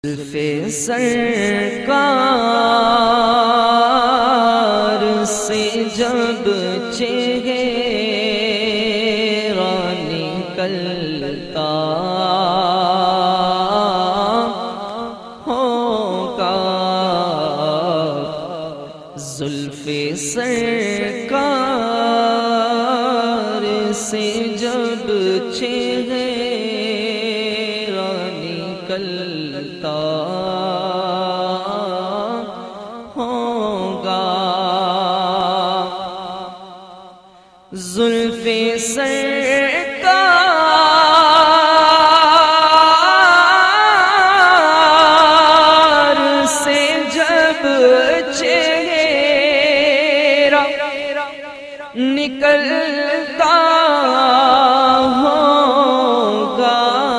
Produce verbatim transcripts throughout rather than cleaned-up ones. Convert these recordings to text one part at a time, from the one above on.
زلف سرکار سے جب چہرہ نکلتا ہوگا، زلف سرکار سے جب چہرہ نکلتا ہوگا، زلف سرکار سے جب چہرہ نکلتا ہوگا،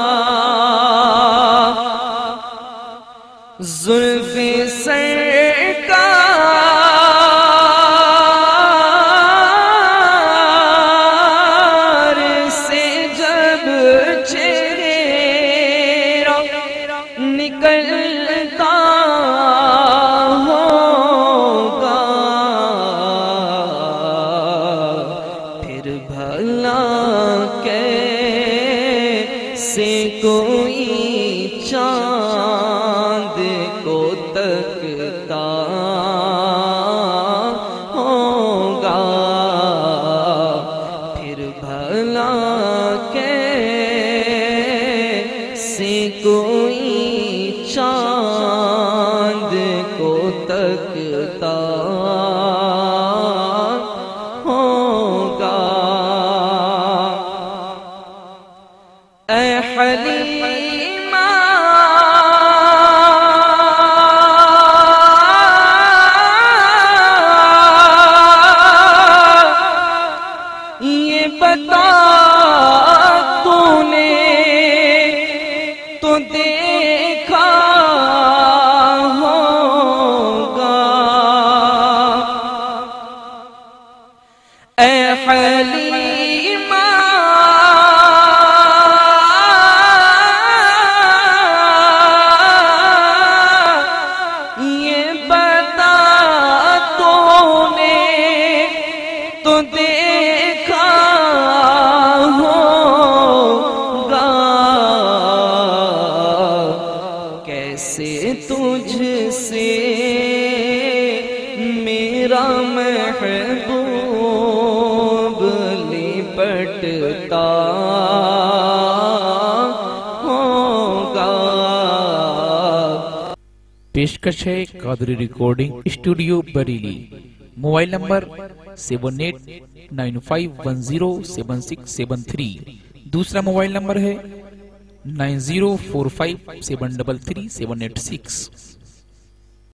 زلف سرکار سے جب چہرہ نکلتا ہوگا، پھر بھلا کیسے کوئی چاند کو تکتا ہوگا، پھر بھلا کیسے کوئی چاند کو تکتا ہوگا، اے حلیمہ یہ بتا تو نے تو دیکھا ہوگا، اے حلیمہ یہ بتا تو نے تو دیکھا ہوگا، کیسے تجھ سے میرا محبوب لپٹتا ہوگا۔ پیشکش ہے Qadri recording studio Bareilly, mobile number seven eight nine five one zero seven six seven three, دوسرا موبائل نمبر ہے nine zero four five seven double three seven eight six.